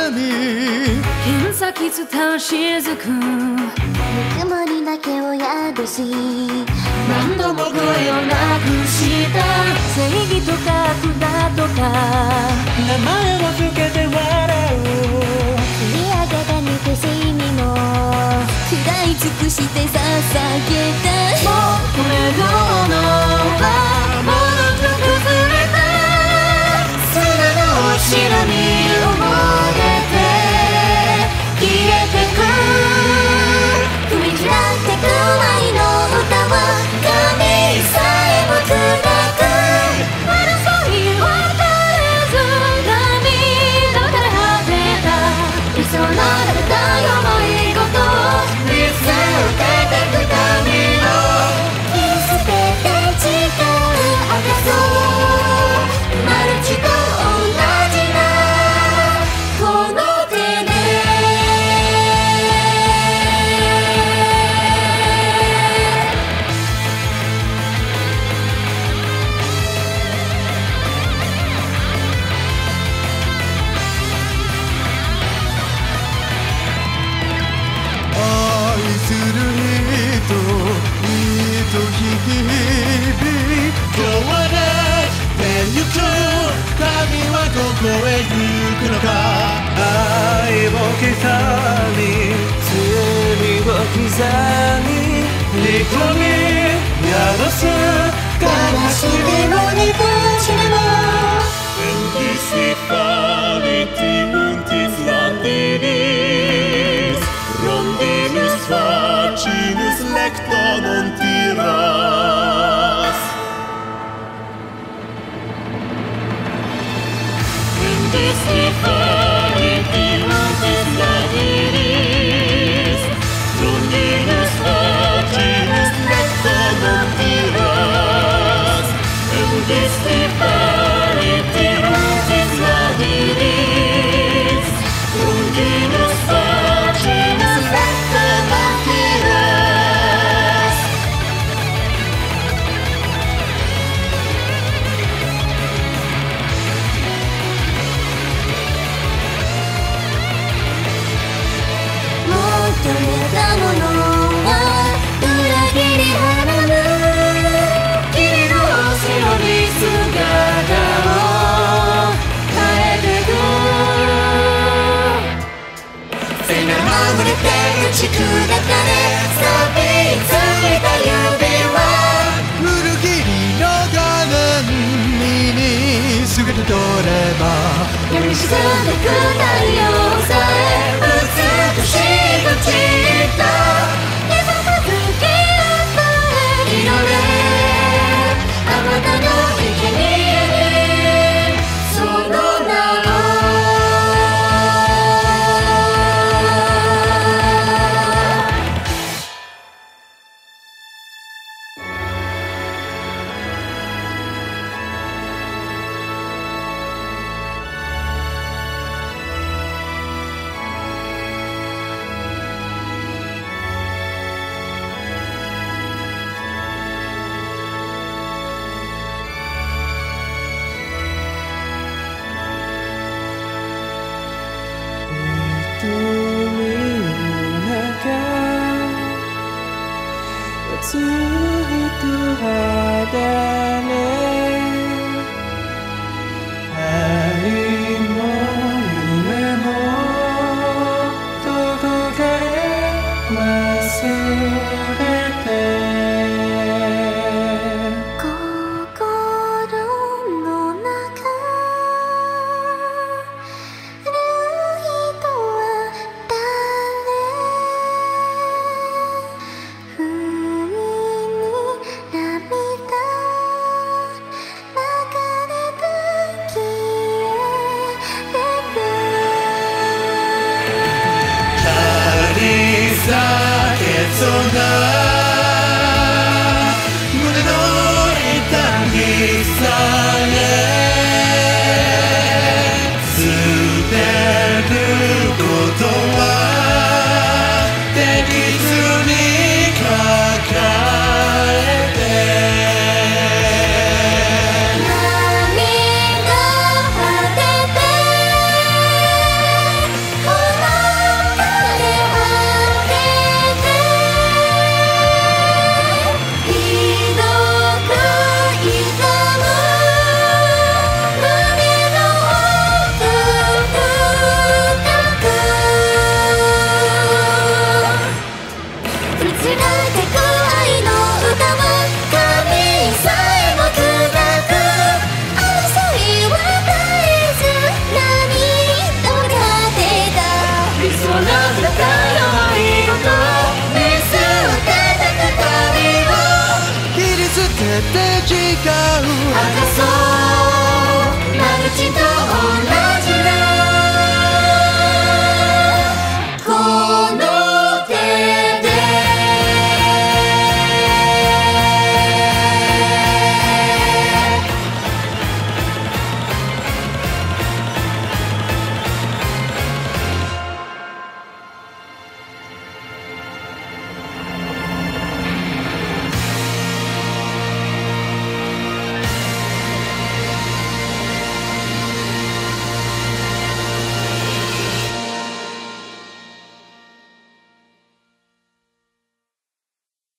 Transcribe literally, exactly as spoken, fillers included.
剣先伝う雫ぬくもりだけを宿し何度も声をなくした正義とか悪だとか名前をつけて笑う振り上げた憎しみも食らい尽くして捧げたもうこれののはもろく崩れた砂の後ろに埋もれて消えてく踏み切らってく愛の歌は神さえも砕く争いは絶えず涙で果てた理想のられた思い事を見つけてくための切り捨てて誓う証そうマルチと同じなこの手で愛する人人日々 今日はねってゆく旅はどこへ行くのか愛を刻み罪を刻み憎み宿す悲しみも憎しみも Indisciplity und Islatiris Rondinus facinus lecton und tiras Indisciplity und Islatiris Rondinus facinus lecton und tiras Indisciplity und Islatiris Rondinus facinus lecton und tiras 求めたものは裏切り払う君の後ろに姿を変えてく背中守れて打ち砕かれ錆びついた指は古切りの画面にすぐに取れば闇に沈んでく太陽さえ美しいと散った手を続け合った色であなたの生贄にその名をずっと肌ね愛も夢もどこかへ忘れて心の中ルイとは誰不意に涙流れて消えてく借り裂けそうな胸の痛みさえ捨てることはできずに抱えて涙果ててう